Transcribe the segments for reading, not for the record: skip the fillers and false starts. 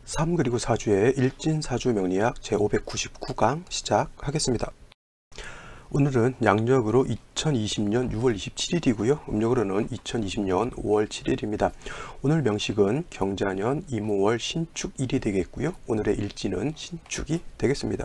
3 그리고 4주의 일진사주 명리학 제599강 시작하겠습니다. 오늘은 양력으로 2020년 6월 27일이고요. 음력으로는 2020년 5월 7일입니다. 오늘 명식은 경자년 임오월 신축일이 되겠고요. 오늘의 일진은 신축이 되겠습니다.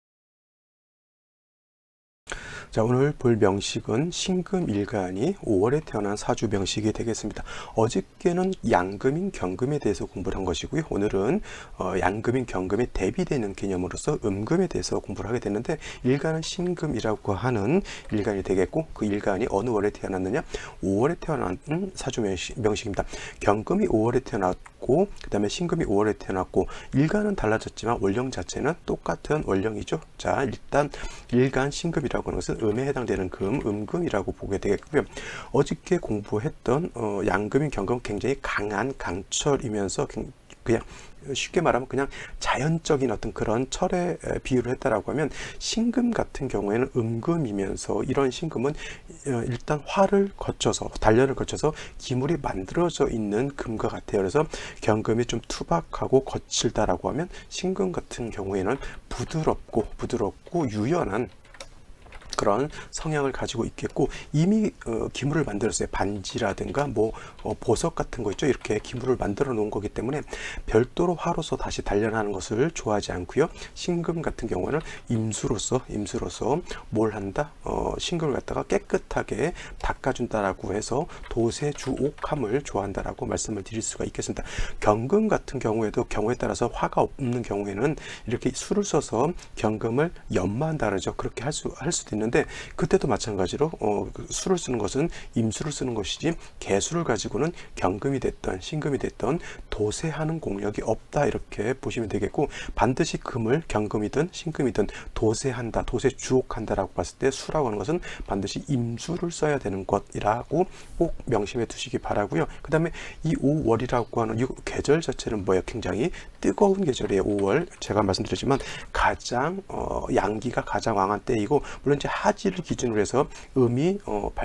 자, 오늘 볼 명식은 신금일간이 5월에 태어난 사주 명식이 되겠습니다. 어저께는 양금인 경금에 대해서 공부를 한 것이고요. 오늘은 양금인 경금에 대비되는 개념으로서 음금에 대해서 공부를 하게 되는데, 일간은 신금이라고 하는 일간이 되겠고, 그 일간이 어느 월에 태어났느냐? 5월에 태어난 사주 명식입니다. 경금이 5월에 태어났고, 그 다음에 신금이 5월에 태어났고, 일간은 달라졌지만 원령 자체는 똑같은 원령이죠. 자, 일단 일간 신금이라고 하는 것은 음에 해당되는 금, 음금이라고 보게 되겠고요. 어저께 공부했던 양금인 경금은 굉장히 강한 강철이면서 그냥 쉽게 말하면 그냥 자연적인 어떤 그런 철에 비유를 했다라고 하면, 신금 같은 경우에는 음금이면서 이런 신금은 일단 화를 거쳐서, 단련을 거쳐서 기물이 만들어져 있는 금과 같아요. 그래서 경금이 좀 투박하고 거칠다라고 하면, 신금 같은 경우에는 부드럽고 유연한 그런 성향을 가지고 있겠고, 이미 기물을 만들었어요. 반지라든가 보석 같은 거 있죠. 이렇게 기물을 만들어 놓은 거기 때문에 별도로 화로서 다시 단련하는 것을 좋아하지 않고요. 신금 같은 경우는 임수로서 뭘 한다? 신금을 갖다가 깨끗하게 닦아준다라고 해서 도세주옥함을 좋아한다라고 말씀을 드릴 수가 있겠습니다. 경금 같은 경우에도 경우에 따라서 화가 없는 경우에는 이렇게 술을 써서 경금을 연마한다 그러죠. 그렇게 할 수도 있는 근데 그때도 마찬가지로 수를 쓰는 것은 임수를 쓰는 것이지, 개수를 가지고는 경금이 됐던 신금이 됐던 도세하는 공력이 없다, 이렇게 보시면 되겠고, 반드시 금을 경금이든 신금이든 도세한다, 도세 주옥한다라고 봤을 때 수라고 하는 것은 반드시 임수를 써야 되는 것이라고 꼭 명심해 두시기 바라고요. 그 다음에 이 5월이라고 하는 이 계절 자체는 뭐예요? 굉장히 뜨거운 계절이에요. 5월 제가 말씀드렸지만 가장 양기가 가장 왕한 때이고, 물론 이제 하지를 기준으로 해서 음이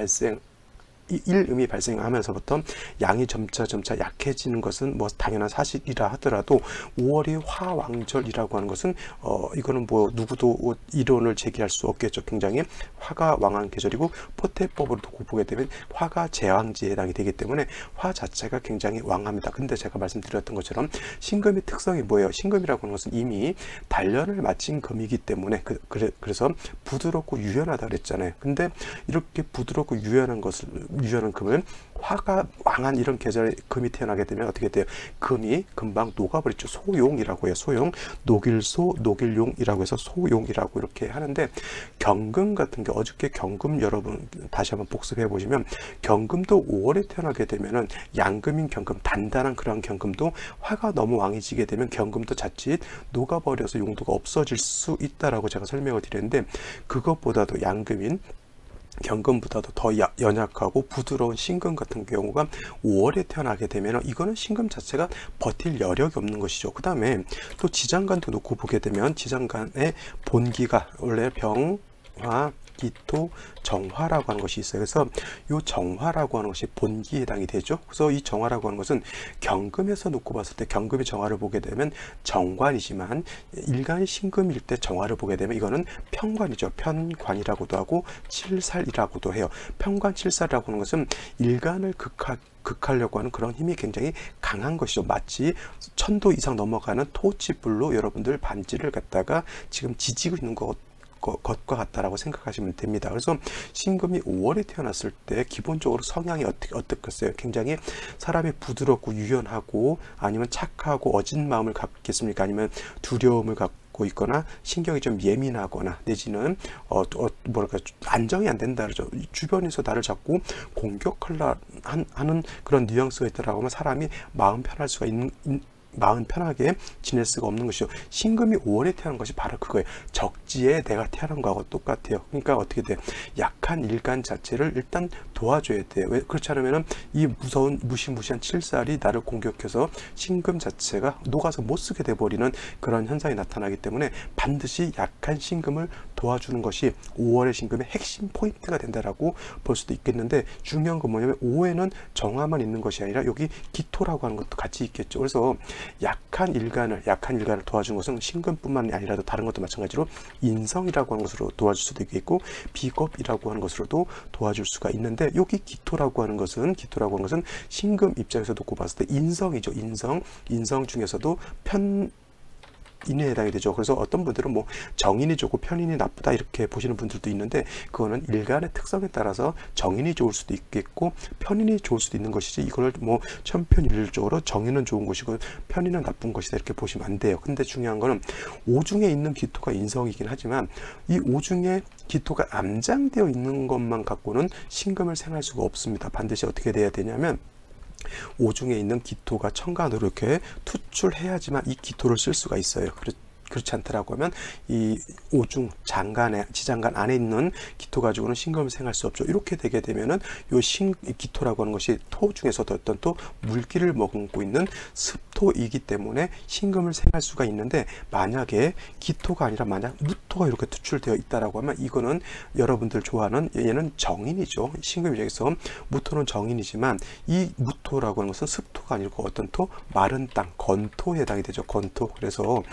일음이 발생하면서부터 양이 점차 약해지는 것은 당연한 사실이라 하더라도, 5월이 화왕절이라고 하는 것은 이거는 누구도 이론을 제기할 수 없겠죠. 굉장히 화가 왕한 계절이고, 포태법으로 보게 되면 화가 제왕지에 해당이 되기 때문에 화 자체가 굉장히 왕합니다. 근데 제가 말씀드렸던 것처럼 신금의 특성이 뭐예요? 신금이라고 하는 것은 이미 단련을 마친 금이기 때문에 그래서 부드럽고 유연하다 그랬잖아요. 근데 이렇게 부드럽고 유연한 금은 화가 왕한 이런 계절에 금이 태어나게 되면 어떻게 돼요? 금이 금방 녹아버리죠. 소용이라고 해요. 소용, 녹일소, 녹일용이라고 해서 소용이라고 이렇게 하는데, 경금 같은 게 어저께 경금 여러분 다시 한번 복습해 보시면, 경금도 5월에 태어나게 되면은 양금인 경금, 단단한 그런 경금도 화가 너무 왕해지게 되면 경금도 자칫 녹아버려서 용도가 없어질 수 있다라고 제가 설명을 드렸는데, 그것보다도 양금인 경금보다도 더 연약하고 부드러운 신금 같은 경우가 5월에 태어나게 되면, 이거는 신금 자체가 버틸 여력이 없는 것이죠. 그 다음에 또 지장간도 놓고 보게 되면, 지장간의 본기가 원래 병화, 기토, 정화라고 하는 것이 있어요. 그래서 이 정화라고 하는 것이 본기에 해당이 되죠. 그래서 이 정화라고 하는 것은 경금에서 놓고 봤을 때, 경금의 정화를 보게 되면 정관이지만, 일간이 신금일 때 정화를 보게 되면 이거는 편관이죠. 편관이라고도 하고 칠살이라고도 해요. 편관 칠살이라고 하는 것은 일간을 극하려고 하는 그런 힘이 굉장히 강한 것이죠. 마치 1000도 이상 넘어가는 토치불로 여러분들 반지를 갖다가 지금 지지고 있는 것과 같다라고 생각하시면 됩니다. 그래서 신금이 5월에 태어났을 때 기본적으로 성향이 어떻겠어요? 굉장히 사람이 부드럽고 유연하고, 아니면 착하고 어진 마음을 갖겠습니까? 아니면 두려움을 갖고 있거나 신경이 좀 예민하거나, 내지는 안정이 안 된다 그러죠. 주변에서 나를 자꾸 공격하려 하는 그런 뉘앙스가 있다라고 하면 사람이 마음 편하게 지낼 수가 없는 것이죠. 신금이 5월에 태어난 것이 바로 그거예요. 적지에 내가 태어난 거하고 똑같아요. 그러니까 어떻게 돼요? 약한 일간 자체를 일단 도와줘야 돼요. 왜 그렇지 않으면은 이 무서운 무시무시한 칠살이 나를 공격해서 신금 자체가 녹아서 못 쓰게 돼버리는 그런 현상이 나타나기 때문에 반드시 약한 신금을 도와주는 것이 5월의 신금의 핵심 포인트가 된다라고 볼 수도 있겠는데, 중요한 건 뭐냐면 5회는 정화만 있는 것이 아니라 여기 기토라고 하는 것도 같이 있겠죠. 그래서 약한 일간을 도와주는 것은 신금뿐만 아니라도 다른 것도 마찬가지로 인성이라고 하는 것으로 도와줄 수도 있겠고, 비겁이라고 하는 것으로도 도와줄 수가 있는데, 여기 기토라고 하는 것은 신금 입장에서 놓고 봤을 때 인성이죠. 인성 중에서도 인에 해당이 되죠. 그래서 어떤 분들은 뭐 정인이 좋고 편인이 나쁘다 이렇게 보시는 분들도 있는데, 그거는 일간의 특성에 따라서 정인이 좋을 수도 있겠고 편인이 좋을 수도 있는 것이지, 이걸 뭐 천편일률적으로 정인은 좋은 것이고 편인은 나쁜 것이다 이렇게 보시면 안 돼요. 근데 중요한 거는 오중에 있는 기토가 인성이긴 하지만 이 오중에 기토가 암장되어 있는 것만 갖고는 신금을 생할 수가 없습니다. 반드시 어떻게 돼야 되냐면 오중에 있는 기토가 천간으로 이렇게 투출해야지만 이 기토를 쓸 수가 있어요. 그렇지 않더라고 하면 이 오중 지장간 안에 있는 기토 가지고는 신금을 생할 수 없죠. 이렇게 되게 되면은 이 기토라고 하는 것이 토 중에서도 어떤 또 물기를 머금고 있는 습토이기 때문에 신금을 생할 수가 있는데, 만약에 기토가 아니라 만약 무토가 이렇게 투출되어 있다라고 하면 이거는 여러분들 좋아하는, 얘는 정인이죠. 신금 입장에서 무토는 정인이지만 이 무토라고 하는 것은 습토가 아니고 어떤 토, 마른 땅, 건토에 해당이 되죠. 건토. 그래서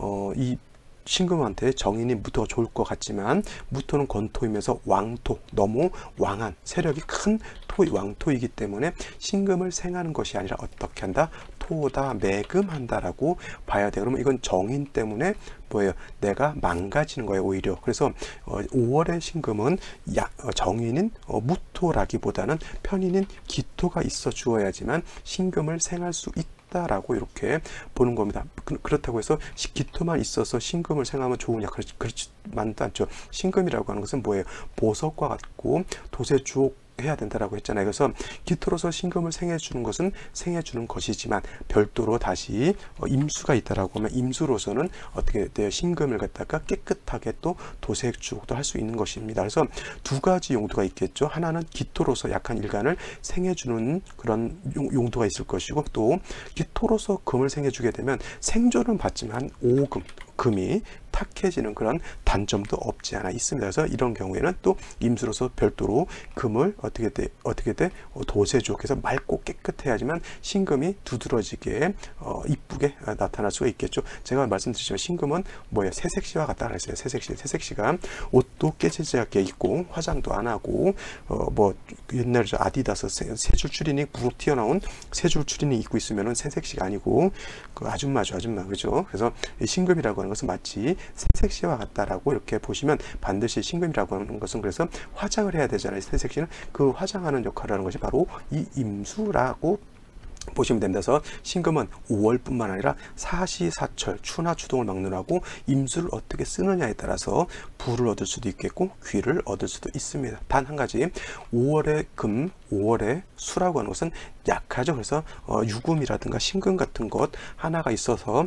이 신금한테 정인이 무토가 좋을 것 같지만 무토는 건토이면서 왕토, 너무 왕한 세력이 큰 왕토이기 때문에 신금을 생하는 것이 아니라 어떻게 한다? 토다 매금한다라고 봐야 돼요. 그러면 이건 정인 때문에 뭐예요? 내가 망가지는 거예요, 오히려. 그래서 5월의 신금은 정인인 무토라기보다는 편인인 기토가 있어 주어야지만 신금을 생할 수 있다라고 이렇게 보는 겁니다. 그렇다고 해서 기토만 있어서 신금을 생하면 좋으냐? 그렇지만도 않죠. 신금이라고 하는 것은 뭐예요? 보석과 같고 도세 주옥 해야 된다라고 했잖아요. 그래서 기토로서 신금을 생해주는 것은 생해주는 것이지만 별도로 다시 임수가 있다라고 하면 임수로서는 어떻게 돼요? 신금을 갖다가 깨끗하게 또 도색 주옥도 할 수 있는 것입니다. 그래서 두 가지 용도가 있겠죠. 하나는 기토로서 약한 일간을 생해주는 그런 용도가 있을 것이고, 또 기토로서 금을 생해주게 되면 생존은 받지만 금이 탁해지는 그런 단점도 없지 않아 있습니다. 그래서 이런 경우에는 또 임수로서 별도로 금을 어떻게 돼? 도세주옥해서 맑고 깨끗해야지만 신금이 두드러지게 이쁘게 나타날 수가 있겠죠. 제가 말씀드리지만 신금은 뭐예요? 새색시와 같다 그랬어요. 새색시가 옷도 깨지지하게 입고 화장도 안 하고 뭐 옛날에 아디다스 세 줄 추리닝 부록 튀어나온 세 줄 추리닝 입고 있으면은 새색시가 아니고 그 아줌마죠, 아줌마. 그죠? 그래서 이 신금이라고 하는 것은 마치 새색시와 같다라고 이렇게 보시면, 반드시 신금이라고 하는 것은 그래서 화장을 해야 되잖아요. 새색시는 그 화장하는 역할을 하는 것이 바로 이 임수라고 보시면 됩니다. 그래서 신금은 5월뿐만 아니라 사시사철 추나 추동을 막론하고 임수를 어떻게 쓰느냐에 따라서 부를 얻을 수도 있겠고 귀를 얻을 수도 있습니다. 단 한 가지, 5월의 금, 5월의 수라고 하는 것은 약하죠. 그래서 유금이라든가 신금 같은 것 하나가 있어서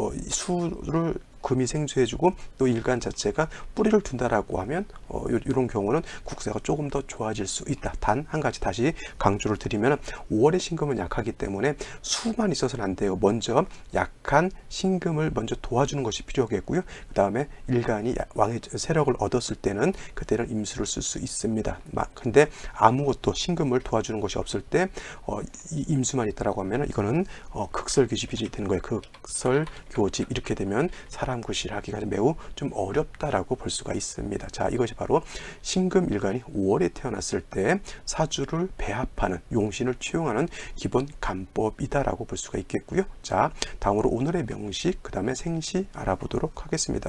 수를 금이 생수해주고 또 일간 자체가 뿌리를 둔다라고 하면 이런 경우는 국세가 조금 더 좋아질 수 있다. 단 한 가지 다시 강조를 드리면 5월의 신금은 약하기 때문에 수만 있어서는 안 돼요. 먼저 약한 신금을 먼저 도와주는 것이 필요하겠고요. 그 다음에 일간이 왕의 세력을 얻었을 때는 그때는 임수를 쓸 수 있습니다. 근데 아무것도 신금을 도와주는 것이 없을 때 이 임수만 있다라고 하면 이거는 극설교집이 되는 거예요. 극설교집. 이렇게 되면 사람 구실하기가 매우 좀 어렵다라고 볼 수가 있습니다. 자, 이것이 바로 신금 일간이 5월에 태어났을 때 사주를 배합하는, 용신을 취용하는 기본 간법이다라고 볼 수가 있겠고요. 자, 다음으로 오늘의 명식, 그 다음에 생시 알아보도록 하겠습니다.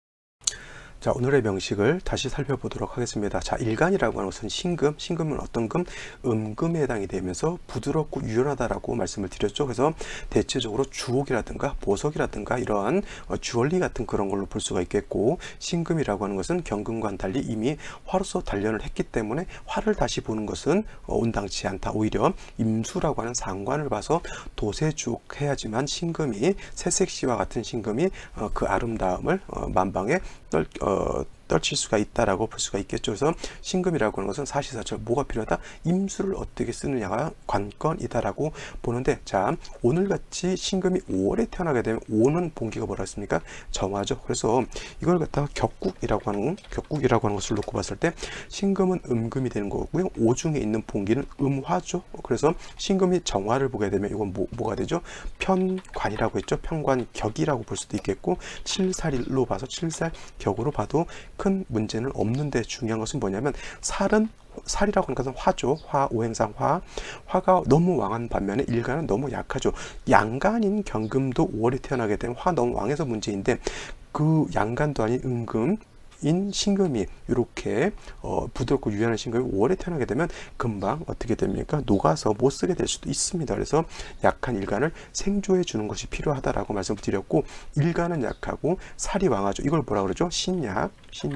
자, 오늘의 명식을 다시 살펴보도록 하겠습니다. 자, 일간이라고 하는 것은 신금은 어떤 금? 음금에 해당이 되면서 부드럽고 유연하다라고 말씀을 드렸죠. 그래서 대체적으로 주옥이라든가 보석이라든가 이러한 주얼리 같은 그런 걸로 볼 수가 있겠고, 신금이라고 하는 것은 경금과는 달리 이미 화로서 단련을 했기 때문에 화를 다시 보는 것은 온당치 않다. 오히려 임수라고 하는 상관을 봐서 도세주옥 해야지만 신금이 새색시와 같은 신금이 그 아름다움을 만방에 떨칠 수가 있다라고 볼 수가 있겠죠. 그래서 신금이라고 하는 것은 사시사철 뭐가 필요하다? 임수를 어떻게 쓰느냐가 관건이다라고 보는데, 자, 오늘같이 신금이 5월에 태어나게 되면 5는 본기가 뭐라 했습니까? 정화죠. 그래서 이걸 갖다가 격국이라고 하는 것을 놓고 봤을 때 신금은 음금이 되는 거고요. 5 중에 있는 본기는 음화죠. 그래서 신금이 정화를 보게 되면 이건 뭐가 되죠? 편관이라고 했죠. 편관격이라고 볼 수도 있겠고, 칠살일로 봐서 칠살격으로 봐도 큰 문제는 없는데, 중요한 것은 뭐냐면 살이라고 하는 것은 화죠. 화, 오행상 화가 너무 왕한 반면에 일간은 너무 약하죠. 양간인 경금도 5월에 태어나게 되면 화 너무 왕해서 문제인데, 그 양간도 아닌 음금 인 신금이 이렇게 부드럽고 유연한 신금이 5월에 태어나게 되면 금방 어떻게 됩니까? 녹아서 못 쓰게 될 수도 있습니다. 그래서 약한 일간을 생조해 주는 것이 필요하다라고 말씀을 드렸고, 일간은 약하고 살이 왕하죠. 이걸 뭐라 그러죠? 신약,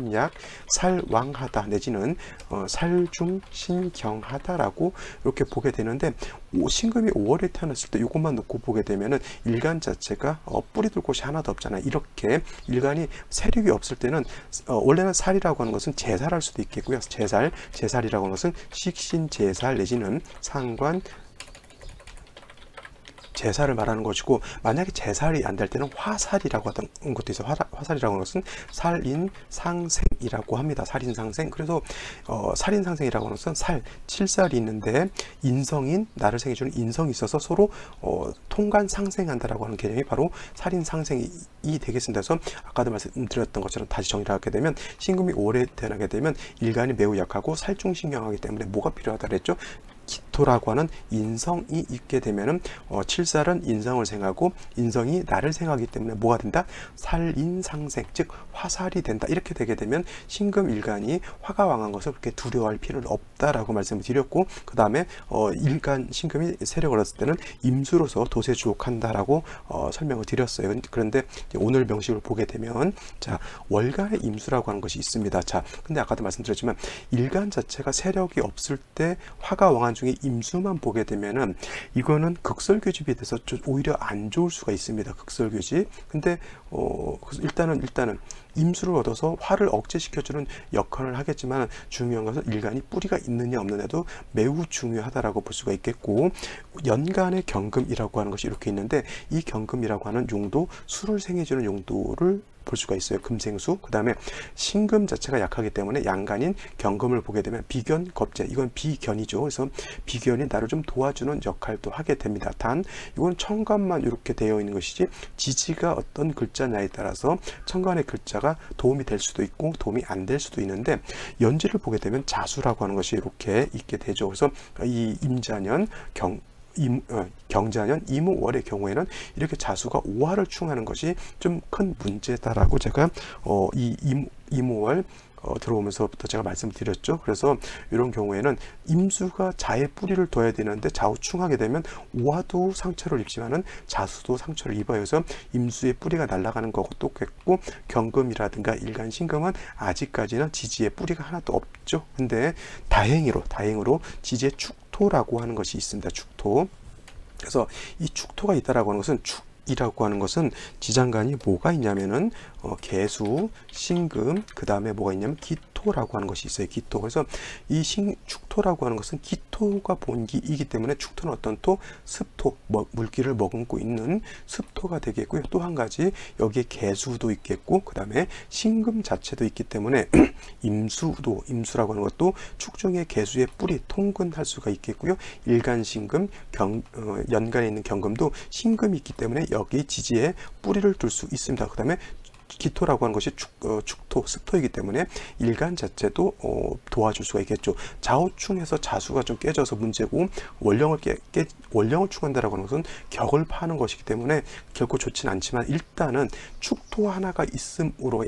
살왕하다 내지는 살중신경하다라고 이렇게 보게 되는데, 신금이 5월에 태어났을 때 이것만 놓고 보게 되면은 일간 자체가 뿌리 둘 곳이 하나도 없잖아요. 이렇게 일간이 세력이 없을 때는 원래는 살이라고 하는 것은 제살할 수도 있겠고요. 제살이라고 하는 것은 식신제살 내지는 상관 제살을 말하는 것이고, 만약에 제살이 안 될 때는 화살이라고 하던 것도 있어요. 화살이라고 하는 것은 살인상생이라고 합니다. 살인상생. 그래서 살인상생이라고 하는 것은 칠살이 있는데 인성인 나를 생해주는 인성이 있어서 서로 통간상생한다라고 하는 개념이 바로 살인상생이 되겠습니다. 그래서 아까도 말씀드렸던 것처럼 다시 정리를 하게 되면 신금이 5월에 태어나게 되면 일간이 매우 약하고 살중신경하기 때문에 뭐가 필요하다 그랬죠? 기토라고 하는 인성이 있게 되면은 칠살은 인성을 생하고 인성이 나를 생하기 때문에 뭐가 된다? 살인상생, 즉 화살이 된다. 이렇게 되게 되면 신금 일간이 화가 왕한 것을 그렇게 두려워할 필요는 없다라고 말씀을 드렸고, 그 다음에 일간 신금이 세력을 얻었을 때는 임수로서 도세주옥한다라고 설명을 드렸어요. 그런데 오늘 명식을 보게 되면, 자, 월간의 임수라고 하는 것이 있습니다. 자, 근데 아까도 말씀드렸지만 일간 자체가 세력이 없을 때 화가 왕한 중에 임수만 보게 되면은 이거는 극설교집이 돼서 오히려 안 좋을 수가 있습니다. 극설교집. 근데 일단은 임수를 얻어서 화를 억제시켜주는 역할을 하겠지만, 중요한 것은 일간이 뿌리가 있느냐 없느냐도 매우 중요하다라고 볼 수가 있겠고, 연간의 경금이라고 하는 것이 이렇게 있는데, 이 경금이라고 하는 용도, 수를 생해주는 용도를 볼 수가 있어요. 금생수. 그 다음에 신금 자체가 약하기 때문에 양간인 경금을 보게 되면 비견, 겁재, 이건 비견이죠. 그래서 비견이 나를 좀 도와주는 역할도 하게 됩니다. 단 이건 천간만 이렇게 되어 있는 것이지, 지지가 어떤 글자냐에 따라서 천간의 글자가 도움이 될 수도 있고 도움이 안 될 수도 있는데, 연지를 보게 되면 자수라고 하는 것이 이렇게 있게 되죠. 그래서 이 임자년 경자년 이무월의 경우에는 이렇게 자수가 5화를 충하는 것이 좀 큰 문제다라고 제가 이 이무월 들어오면서부터 제가 말씀드렸죠. 그래서 이런 경우에는 임수가 자의 뿌리를 둬야 되는데 좌우충하게 되면 우화도 상처를 입지만은 자수도 상처를 입어요. 그래서 임수의 뿌리가 날아가는 것도 똑같고, 경금이라든가 일간 신금은 아직까지는 지지의 뿌리가 하나도 없죠. 근데 다행으로 지지의 축토라고 하는 것이 있습니다. 축토. 그래서 이 축토가 있다라고 하는 것은 이라고 하는 것은 지장간이 뭐가 있냐면은 개수, 신금, 그 다음에 뭐가 있냐면 기토라고 하는 것이 있어요. 기토. 그래서 이 축토라고 하는 것은 기토가 본기이기 때문에, 축토는 어떤 토? 습토, 물기를 머금고 있는 습토가 되겠고요. 또 한 가지 여기에 개수도 있겠고, 그 다음에 신금 자체도 있기 때문에 임수라고 하는 것도 축 중에 개수의 뿌리, 통근할 수가 있겠고요. 일간신금, 연간에 있는 경금도 신금이 있기 때문에 여기 지지에 뿌리를 둘 수 있습니다. 그 다음에 기토라고 하는 것이 축토, 습토이기 때문에 일간 자체도 도와줄 수가 있겠죠. 좌우충해서 자수가 좀 깨져서 문제고, 원령을 충한다라고 하는 것은 격을 파는 것이기 때문에 결코 좋지는 않지만, 일단은 축토 하나가 있음으로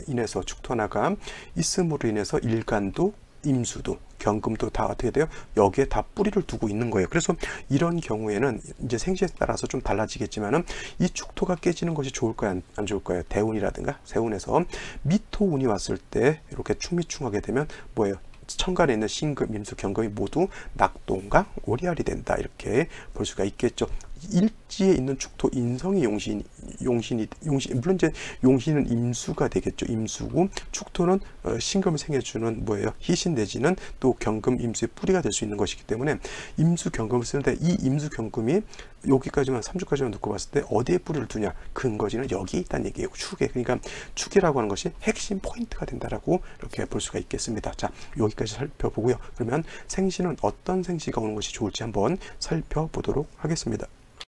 인해서 일간도 임수도 경금도 다 어떻게 돼요? 여기에 다 뿌리를 두고 있는 거예요. 그래서 이런 경우에는 이제 생시에 따라서 좀 달라지겠지만은, 이 축토가 깨지는 것이 좋을까요? 안 좋을까요? 대운이라든가 세운에서 미토운이 왔을 때 이렇게 충미충하게 되면 뭐예요? 천간에 있는 신금, 임수, 경금이 모두 낙동강, 오리알이 된다. 이렇게 볼 수가 있겠죠. 일지에 있는 축토 인성이 용신이 물론 이제 용신은 임수가 되겠죠. 임수고 축토는 신금을 생해주는 뭐예요? 희신 내지는 또 경금 임수의 뿌리가 될 수 있는 것이기 때문에 임수 경금을 쓰는데 이 임수 경금이 여기까지만 3주까지만 놓고 봤을 때 어디에 뿌리를 두냐? 근거지는 여기 있다는 얘기예요. 축에. 그러니까 축이라고 하는 것이 핵심 포인트가 된다라고 이렇게 볼 수가 있겠습니다. 자, 여기까지 살펴보고요. 그러면 생시는 어떤 생시가 오는 것이 좋을지 한번 살펴보도록 하겠습니다.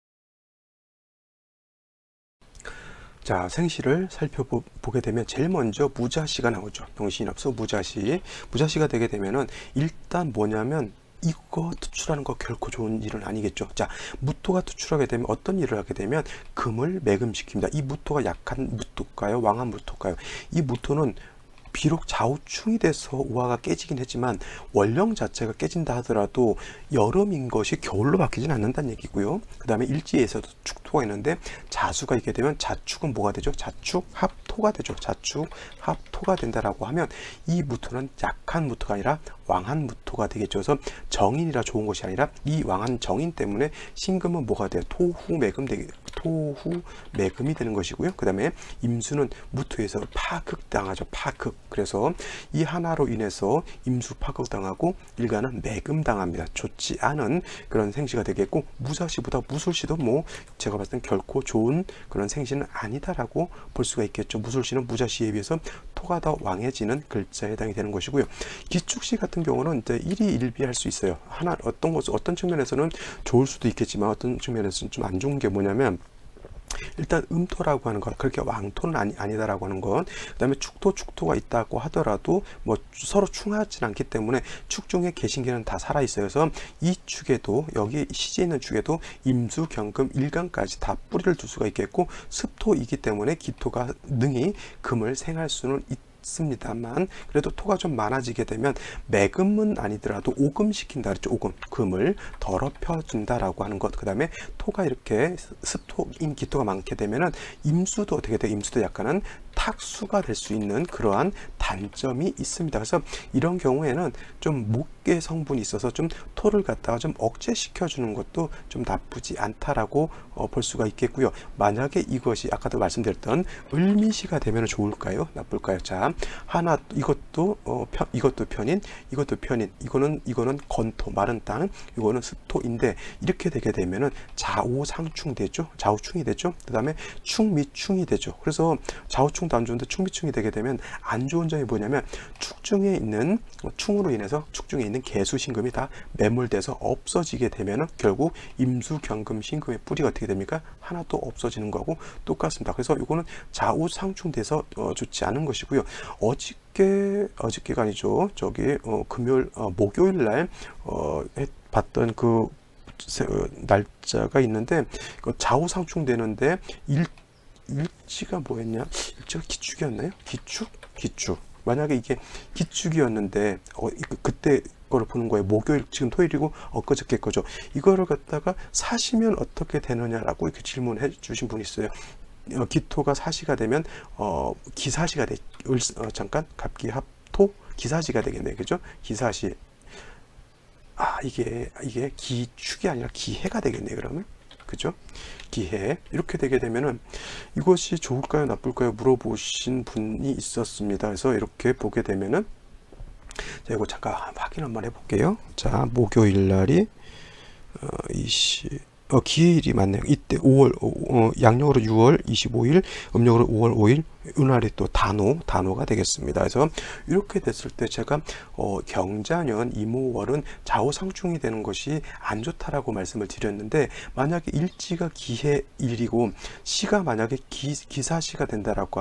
자, 생시를 살펴보게 되면 제일 먼저 무자시가 나오죠. 병신이 앞서 무자시가 되게 되면은 일단 뭐냐면 이거 투출하는 거 결코 좋은 일은 아니겠죠. 자, 무토가 투출하게 되면 어떤 일을 하게 되면 금을 매금시킵니다. 이 무토가 약한 무토일까요? 왕한 무토일까요? 이 무토는 비록 좌우충이 돼서 우화가 깨지긴 했지만 원령 자체가 깨진다 하더라도 여름인 것이 겨울로 바뀌진 않는다는 얘기고요. 그 다음에 일지에서도 축토가 있는데 자수가 있게 되면 자축은 뭐가 되죠? 자축 합토가 되죠. 자축 합토가 된다라고 하면 이 무토는 약한 무토가 아니라 왕한 무토가 되겠죠. 그래서 정인이라 좋은 것이 아니라 이 왕한 정인 때문에 신금은 뭐가 돼요? 토후 매금이 되는 것이고요. 그 다음에 임수는 무토에서 파극당하죠. 파극. 그래서 이 하나로 인해서 임수 파극당하고 일간은 매금당합니다. 좋지 않은 그런 생시가 되겠고 무사시보다 무술시도 뭐 제가 봤을 땐 결코 좋은 그런 생시는 아니다라고 볼 수가 있겠죠. 무술시는 무자시에 비해서 토가 더 왕해지는 글자에 해당이 되는 것이고요. 기축시 같은 경우는 이제 일희일비할 수 있어요. 어떤 측면에서는 좋을 수도 있겠지만 어떤 측면에서는 좀 안 좋은 게 뭐냐면 일단 음토라고 하는 것, 그렇게 왕토는 아니다라고 하는 것, 그 다음에 축토가 있다고 하더라도 뭐 서로 충하지 않기 때문에 축 중에 계신계는 다 살아있어요. 그래서 이 축에도 여기 시지에 있는 축에도 임수, 경금, 일간까지 다 뿌리를 둘 수가 있겠고 습토이기 때문에 기토가 능히 금을 생할 수는 있습니다만 그래도 토가 좀 많아지게 되면 매금은 아니더라도 오금시킨다 그랬죠. 오금, 금을 더럽혀준다라고 하는 것. 그 다음에 토가 이렇게 습토인 기토가 많게 되면은 임수도 어떻게 돼? 임수도 약간은 탁수가 될 수 있는 그러한 단점이 있습니다. 그래서 이런 경우에는 좀 목계 성분이 있어서 좀 토를 갖다가 좀 억제시켜 주는 것도 좀 나쁘지 않다라고 볼 수가 있겠고요. 만약에 이것이 아까도 말씀드렸던 을미시가 되면 좋을까요? 나쁠까요? 자, 하나 이것도 편인, 이것도 편인. 이거는 건토, 마른 땅, 이거는 습토인데 이렇게 되게 되면은 좌우상충 되죠. 좌우충이 되죠. 그다음에 충미충이 되죠. 그래서 좌우충도 안 좋은데 충미충이 되게 되면 안 좋은 점이 뭐냐면 축 중에 있는 충으로 인해서 축 중에 있는 개수 신금이 다 매몰돼서 없어지게 되면은 결국 임수 경금 신금의 뿌리가 어떻게 됩니까? 하나도 없어지는 거하고 똑같습니다. 그래서 이거는 좌우상충돼서 좋지 않은 것이고요. 어저께가 아니죠. 저기 목요일 날 봤던 그 날짜가 있는데 좌우상충 되는데 일지가 뭐였냐? 일지가 기축이었나요? 기축. 만약에 이게 기축이었는데 그때 거를 보는 거예요. 목요일, 지금 토요일이고 엊그저께 거죠. 이거를 갖다가 사시면 어떻게 되느냐라고 이렇게 질문해 주신 분이 있어요. 기토가 사시가 되면 기사시가 돼. 잠깐 갑기합토 기사시가 되겠네요. 그죠? 기사시. 이게 기축이 아니라 기해가 되겠네요. 그러면 그죠? 기해. 이렇게 되게 되면은 이것이 좋을까요, 나쁠까요 물어보신 분이 있었습니다. 그래서 이렇게 보게 되면은 자, 이거 잠깐 확인 한번 해볼게요. 자, 목요일 날이 기해일이 맞네요. 이때 5월 양력으로 6월 25일, 음력으로 5월 5일 이날이 또 단오가 되겠습니다. 그래서 이렇게 됐을 때 제가 경자년 이모월은 좌우상충이 되는 것이 안 좋다라고 말씀을 드렸는데 만약에 일지가 기해일이고 시가 만약에 기사시가 된다라고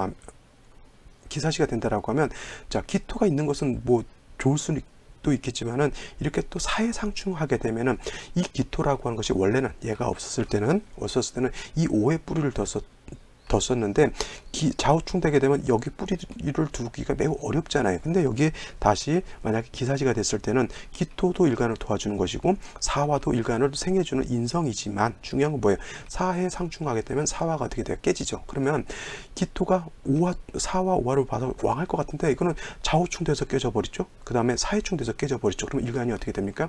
하면 자, 기토가 있는 것은 뭐 좋을 수는 또 있겠지만은 이렇게 또 사해상충하게 되면은 이 기토라고 하는 것이 원래는 얘가 없었을 때는 이 오의 뿌리를 뒀었는데 좌우충되게 되면 여기 뿌리를 두기가 매우 어렵잖아요. 근데 여기에 다시 만약에 기사지가 됐을 때는 기토도 일간을 도와주는 것이고 사화도 일간을 생해주는 인성이지만 중요한 건 뭐예요? 사해 상충하게 되면 사화가 어떻게 돼요? 깨지죠. 그러면 기토가 사화 오화를 봐서 왕할 것 같은데 이거는 좌우충돼서 깨져버리죠. 그 다음에 사해충돼서 깨져버리죠. 그럼 일간이 어떻게 됩니까?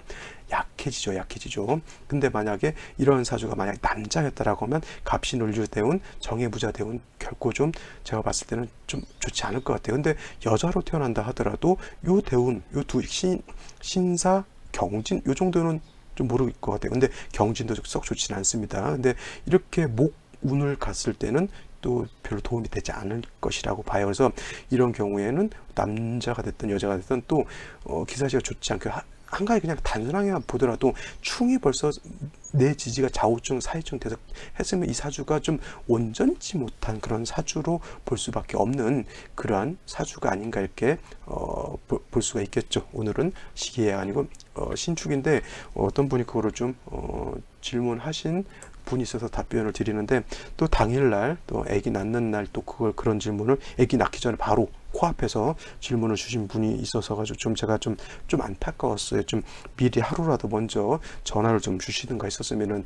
약해지죠. 근데 만약에 이런 사주가 만약 남자였다라고 하면 갑신을유대운 정해부자대운 결코 좀 제가 봤을 때는 좀 좋지 않을 것 같아요. 근데 여자로 태어난다 하더라도 요 대운, 요 두 신사, 경진 요 정도는 좀 모를 것 같아요. 근데 경진도 썩 좋지는 않습니다. 근데 이렇게 목운을 갔을 때는 또 별로 도움이 되지 않을 것이라고 봐요. 그래서 이런 경우에는 남자가 됐든 여자가 됐든 또 기사지가 좋지 않게 한 가지 그냥 단순하게 보더라도 충이 벌써 내 지지가 좌우충, 사이충 돼서 했으면 이 사주가 좀 온전치 못한 그런 사주로 볼 수밖에 없는 그러한 사주가 아닌가 이렇게 볼 수가 있겠죠. 오늘은 시기해가 아니고 신축인데 어떤 분이 그거를 좀 질문하신 분이 있어서 답변을 드리는데 또 당일날 또 아기 낳는 날 또 그런 질문을 아기 낳기 전에 바로 코앞에서 질문을 주신 분이 있어서 가지고 좀 제가 좀 안타까웠어요. 좀 미리 하루라도 먼저 전화를 좀 주시든가 있었으면은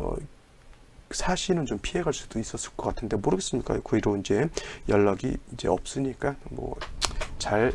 사실은 좀 피해갈 수도 있었을 것 같은데 모르겠습니까? 그 뒤로 이제 연락이 이제 없으니까 뭐 잘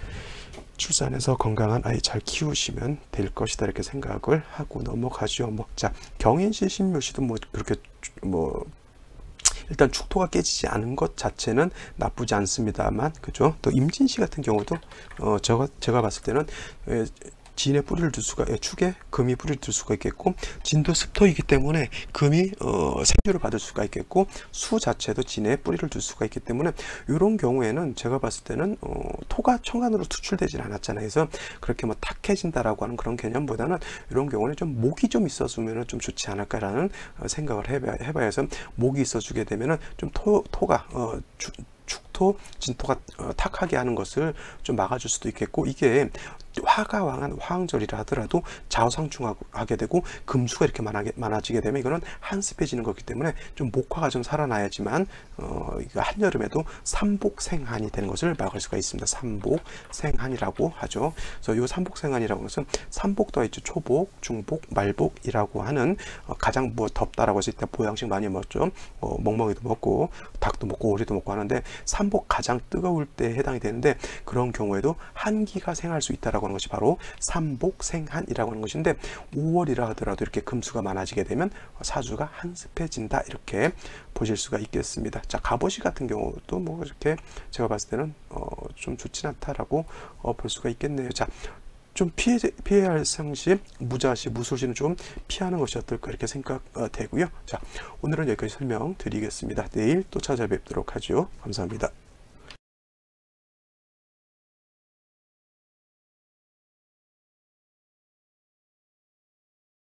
출산해서 건강한 아이 잘 키우시면 될 것이다 이렇게 생각을 하고 넘어가죠. 자, 경인시 신묘시도 뭐 그렇게 뭐 일단 축토가 깨지지 않은 것 자체는 나쁘지 않습니다만, 그죠? 또 임진시 같은 경우도 제가 봤을 때는 진에 뿌리를 둘 수가, 축에 금이 뿌리를 둘 수가 있겠고, 진도 습토이기 때문에 금이 생주를 받을 수가 있겠고, 수 자체도 진에 뿌리를 둘 수가 있기 때문에 이런 경우에는 제가 봤을 때는 토가 청간으로 투출되진 않았잖아요. 그래서 그렇게 뭐 탁해진다라고 하는 그런 개념보다는 이런 경우는 좀 목이 좀 있어주면 좀 좋지 않을까라는 생각을 해봐야 해서 목이 있어주게 되면은 좀 토가 축토, 진토가 탁하게 하는 것을 좀 막아줄 수도 있겠고, 이게 화가 왕한 화왕절이라 하더라도 좌우상충하게 되고 금수가 이렇게 많아지게 되면 이거는 한습해지는 거기 때문에 좀 목화가 좀 살아나야지만 이거 한여름에도 삼복생한이 되는 것을 막을 수가 있습니다. 삼복생한이라고 하죠. 그래서 이 삼복생한이라고 하는 것은 삼복도 있죠. 초복, 중복, 말복이라고 하는 가장 뭐 덥다라고 했을 때 보양식 많이 먹죠. 멍멍이도 먹고 닭도 먹고 오리도 먹고 하는데 삼복 가장 뜨거울 때 해당이 되는데, 그런 경우에도 한기가 생할 수 있다라고 하는 것이 바로 삼복생한이라고 하는 것인데, 5월이라 하더라도 이렇게 금수가 많아지게 되면 사주가 한습해진다 이렇게 보실 수가 있겠습니다. 자, 갑오시 같은 경우도 뭐 이렇게 제가 봤을 때는 좀 좋진 않다라고 볼 수가 있겠네요. 자, 좀 피해야 할 상시, 무자시, 무술시는 좀 피하는 것이 어떨까 이렇게 생각되고요. 자, 오늘은 여기까지 설명드리겠습니다. 내일 또 찾아뵙도록 하죠. 감사합니다.